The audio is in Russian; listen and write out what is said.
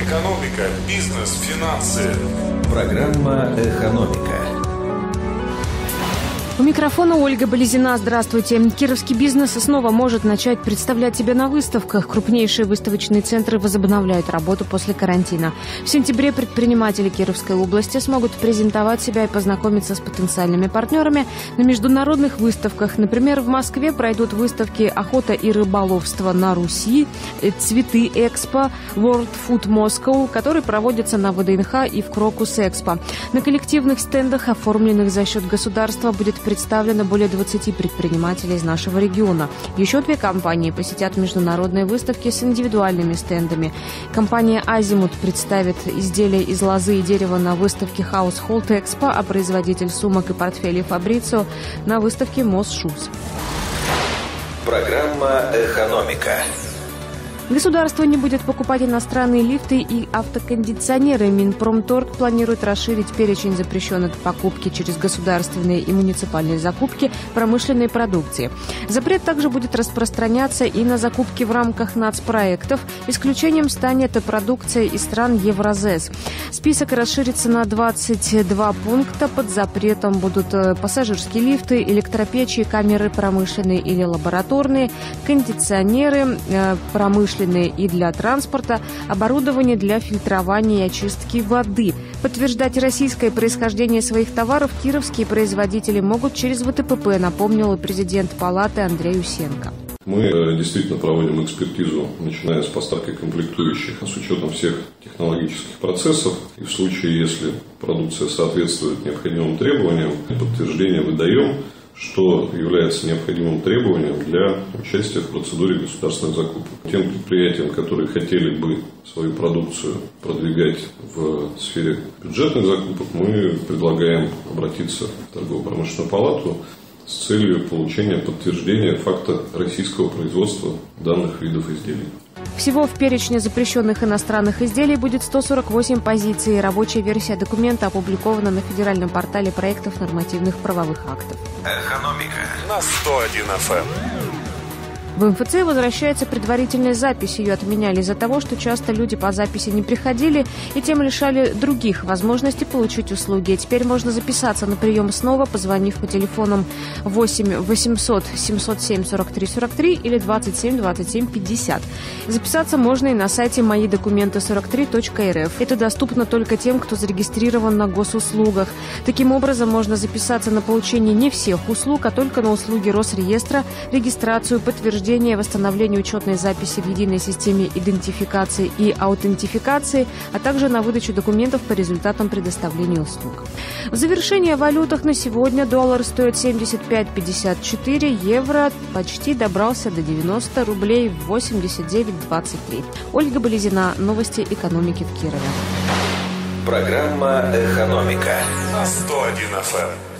Экономика, бизнес, финансы. Программа «Экономика». У микрофона Ольга Болезина. Здравствуйте. Кировский бизнес снова может начать представлять себя на выставках. Крупнейшие выставочные центры возобновляют работу после карантина. В сентябре предприниматели Кировской области смогут презентовать себя и познакомиться с потенциальными партнерами на международных выставках. Например, в Москве пройдут выставки «Охота и рыболовство на Руси», «Цветы Экспо», «World Food Moscow», которые проводятся на ВДНХ и в Крокус Экспо. На коллективных стендах, оформленных за счет государства, будет представлено более 20 предпринимателей из нашего региона. Еще 2 компании посетят международные выставки с индивидуальными стендами. Компания «Азимут» представит изделия из лозы и дерева на выставке Household Expo, а производитель сумок и портфелей Фабрицио на выставке Moss Shoes. Программа «Экономика». Государство не будет покупать иностранные лифты и автокондиционеры. Минпромторг планирует расширить перечень запрещенных покупки через государственные и муниципальные закупки промышленной продукции. Запрет также будет распространяться и на закупки в рамках нацпроектов. Исключением станет продукция из стран Евразес. Список расширится на 22 пункта. Под запретом будут пассажирские лифты, электропечи, камеры промышленные или лабораторные, кондиционеры промышленные и для транспорта, оборудование для фильтрования и очистки воды. Подтверждать российское происхождение своих товаров кировские производители могут через ВТПП, напомнил президент палаты Андрей Усенко. Мы действительно проводим экспертизу, начиная с поставки комплектующих, с учетом всех технологических процессов. И в случае, если продукция соответствует необходимым требованиям, подтверждение выдаем, что является необходимым требованием для участия в процедуре государственных закупок. Тем предприятиям, которые хотели бы свою продукцию продвигать в сфере бюджетных закупок, мы предлагаем обратиться в торгово-промышленную палату с целью получения подтверждения факта российского производства данных видов изделий. Всего в перечне запрещенных иностранных изделий будет 148 позиций. Рабочая версия документа опубликована на федеральном портале проектов нормативных правовых актов. «Экономика» На 101 FM. В МФЦ возвращается предварительная запись. Ее отменяли из-за того, что часто люди по записи не приходили и тем лишали других возможности получить услуги. Теперь можно записаться на прием снова, позвонив по телефонам 8 800 707 43 43 или 27 27 50. Записаться можно и на сайте moidocументы43.rf. Это доступно только тем, кто зарегистрирован на госуслугах. Таким образом, можно записаться на получение не всех услуг, а только на услуги Росреестра, регистрацию, подтверждение, восстановление учетной записи в единой системе идентификации и аутентификации, а также на выдачу документов по результатам предоставления услуг. В завершение о валютах на сегодня доллар стоит 75,54, евро почти добрался до 90, рублей 89,23. Ольга Болезина, новости экономики в Кирове. Программа «Экономика» На 101 FM.